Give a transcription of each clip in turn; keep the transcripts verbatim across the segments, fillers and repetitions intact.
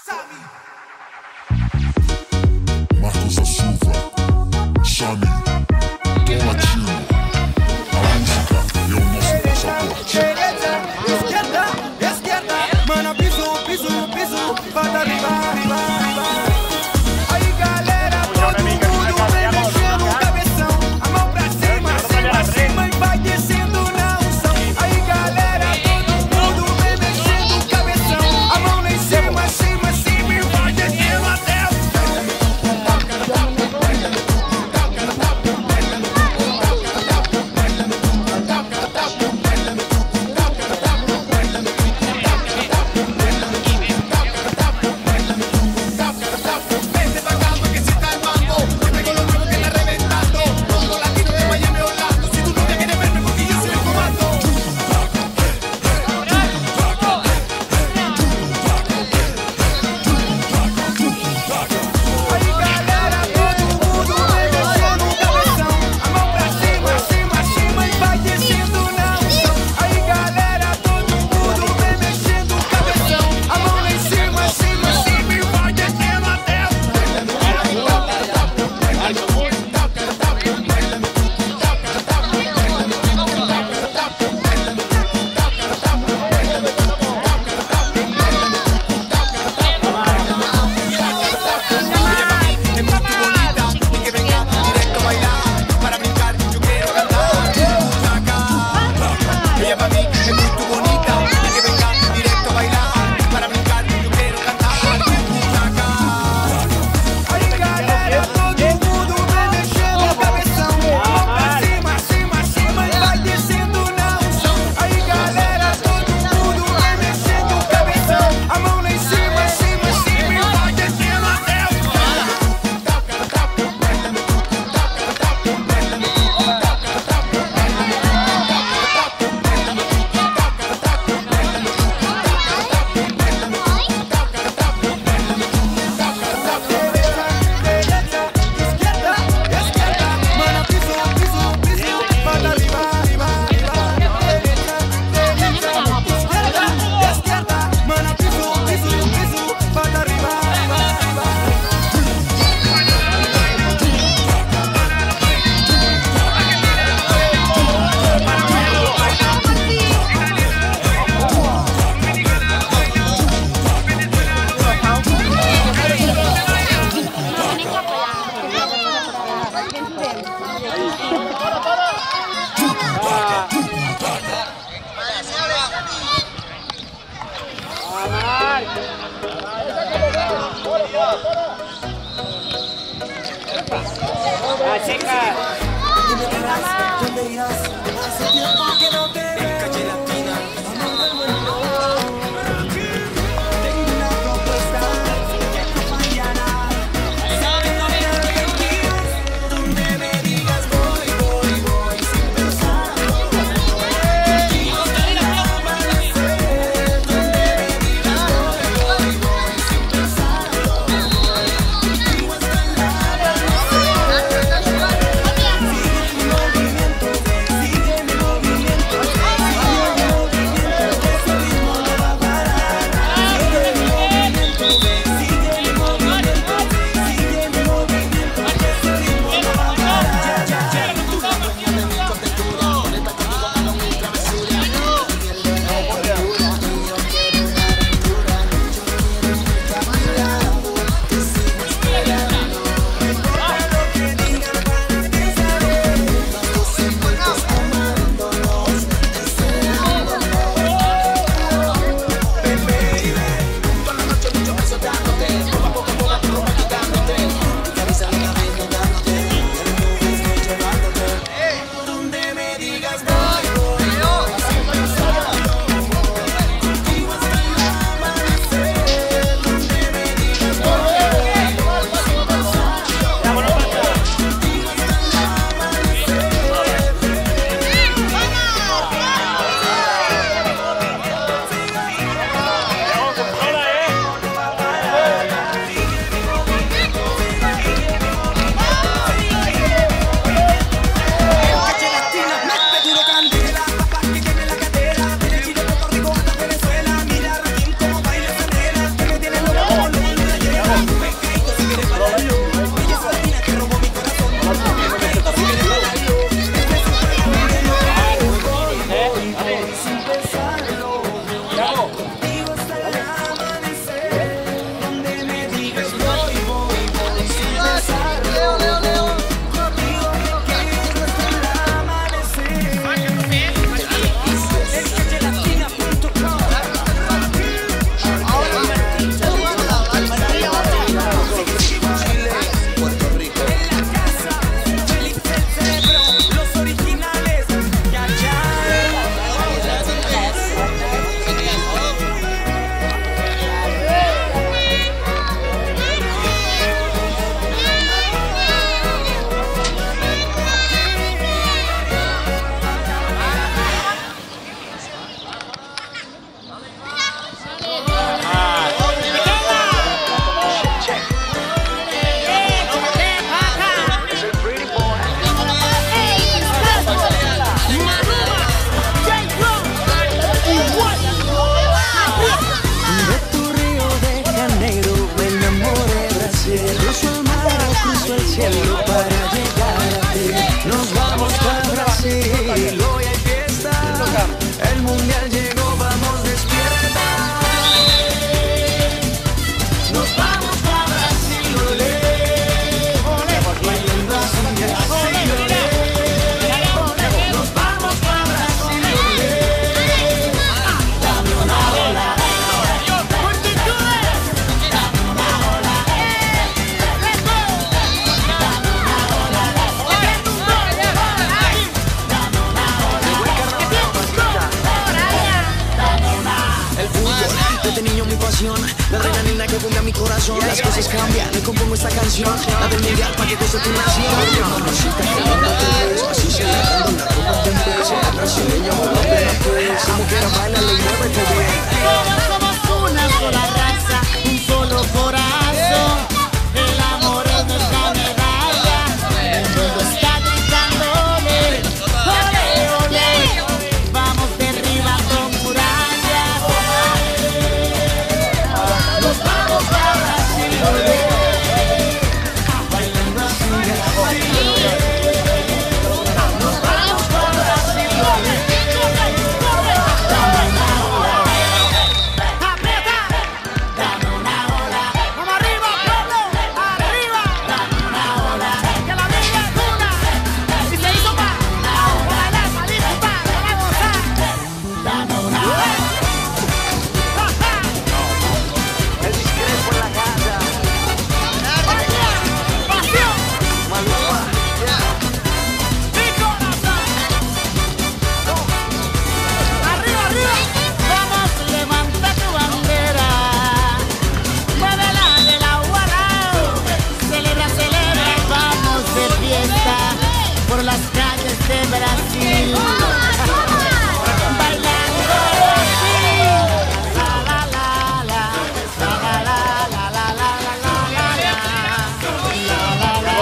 Marcos da Silva, Sami, Tom Latino. A música é o nosso passaporte. Esquerda, esquerda, mano, piso, piso, piso, bota arriba, arriba, arriba. Aí galera, todo mundo vem mexendo o cabeção, a mão pra cima, cima, cima e vai descendo na unção. Aí galera, todo mundo vem mexendo o cabeção, a mão lá em cima, cima, cima e vai descendo até o sueño, mi pasión, la adrenalina que bomba mi corazón. Las cosas cambian, le compongo esta canción, la del mundial pa' que goce tu nación. Mamacita, que linda te ves, así celebrando la copa de vez. La brasileña volando en la pues, como quiera baila y muévete bien. Todos somos una sola raza, un solo corazón. El amor es nuestra medalla. El mundo está gritándole, ole, ole. Vamos derribando murallas. Nos vamos para Brasil, ole. Bailando así, así. Nos vamos para Brasil, ole. Por las calles de Brasil, bailando así, la la la la, la la la la la la la la la, la la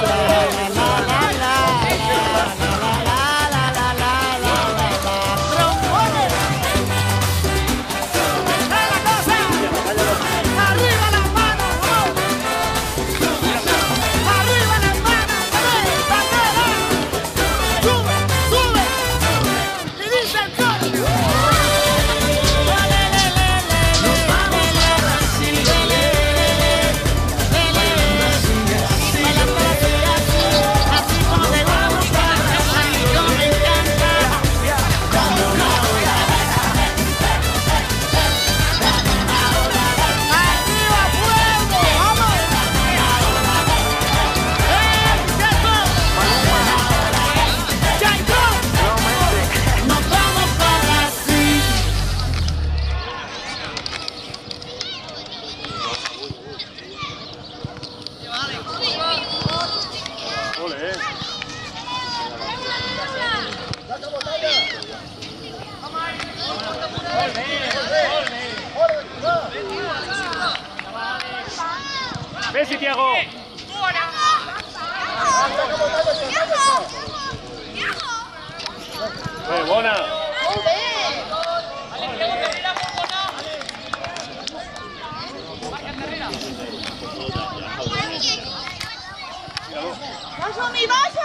Messi, Thiago. Eh, buena. ¡Vaso, mi vaso!